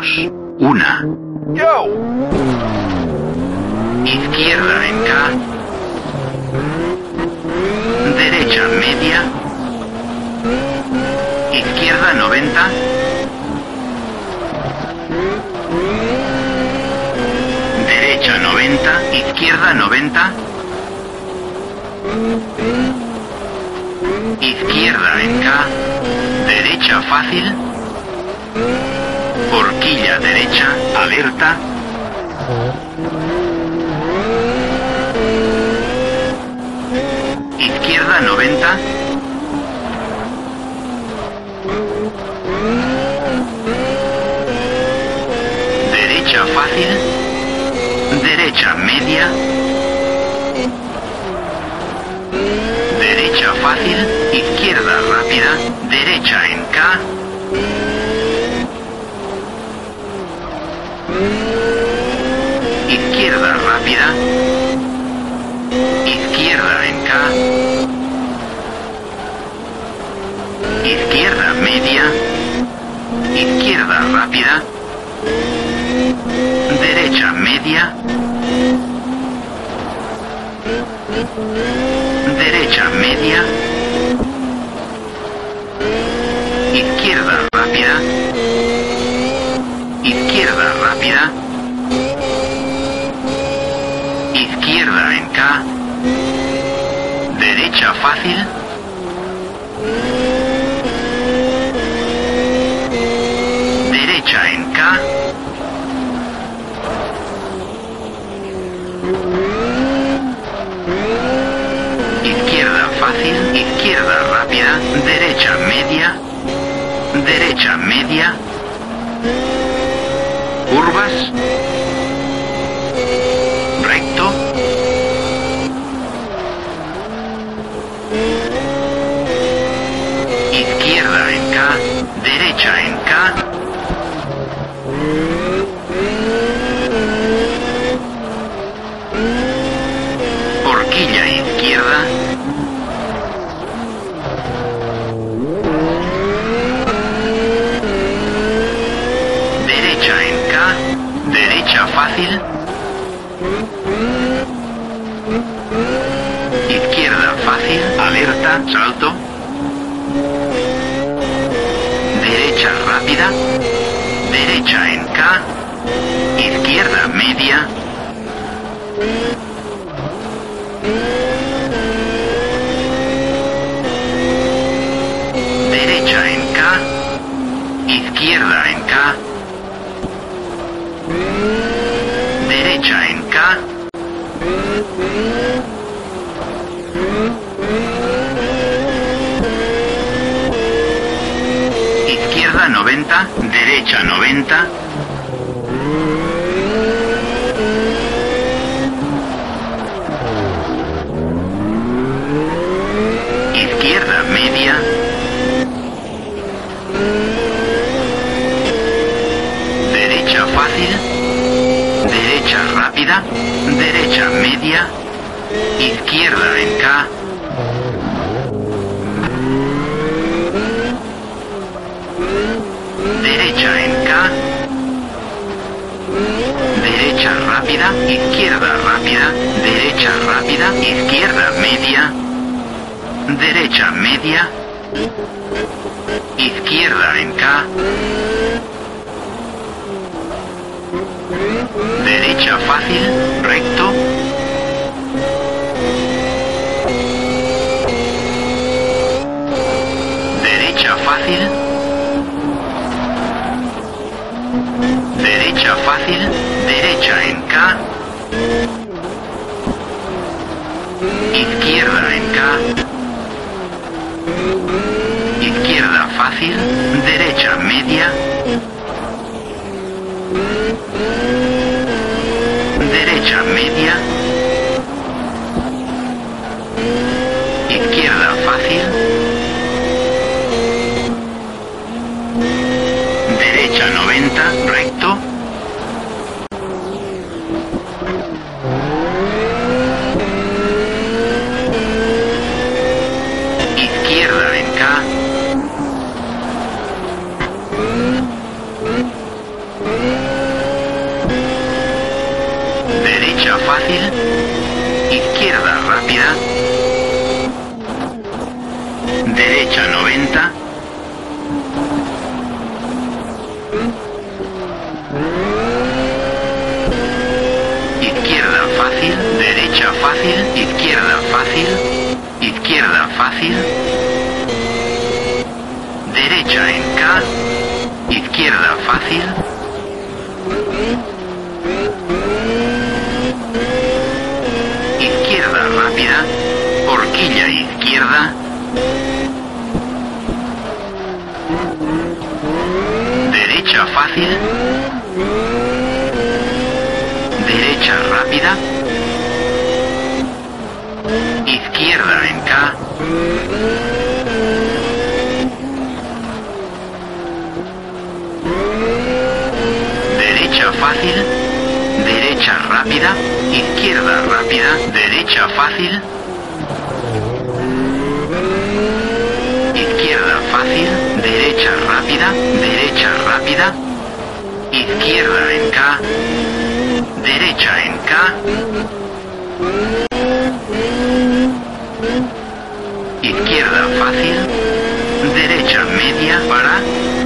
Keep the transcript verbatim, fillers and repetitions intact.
dos, una. Yo. Izquierda en K. Derecha media. Izquierda noventa. Derecha noventa, izquierda noventa. Izquierda en K. Derecha fácil. Horquilla derecha, alerta. Izquierda noventa. Derecha fácil. Derecha media. Derecha fácil. Izquierda rápida. Derecha en K. Izquierda rápida. Izquierda en K. Izquierda media. Izquierda rápida. Derecha media. Derecha media. Izquierda rápida. Izquierda rápida. Izquierda en K. Derecha fácil. Derecha en K. Izquierda fácil, izquierda rápida, derecha media. Derecha media. Curvas. Recto. Izquierda en K. Derecha en K. Horquilla izquierda. Derecha en K. Derecha fácil. Izquierda fácil. Alerta. Salto. Derecha rápida. Derecha en K. Izquierda media. Derecha en K. Izquierda en K. Derecha en K. Izquierda noventa, derecha noventa. Izquierda media. Derecha fácil. Derecha rápida. Derecha media. Izquierda en K. Derecha en K. Derecha rápida. Izquierda rápida. Derecha rápida. Izquierda media. Derecha media. Izquierda en K. Derecha fácil, recto. Derecha fácil. Derecha fácil, derecha en K. Izquierda en K. Izquierda fácil, derecha media. Derecha media. Izquierda fácil. Derecha noventa, recto. Izquierda en K. izquierda rápida, derecha noventa, izquierda fácil, derecha fácil, izquierda fácil, izquierda fácil, derecha en K, izquierda fácil, izquierda rápida, horquilla izquierda, derecha fácil, derecha rápida, izquierda en K, derecha fácil, derecha rápida, izquierda rápida, derecha fácil, izquierda fácil, derecha rápida, derecha rápida, izquierda en K, derecha en K, izquierda fácil, derecha media para,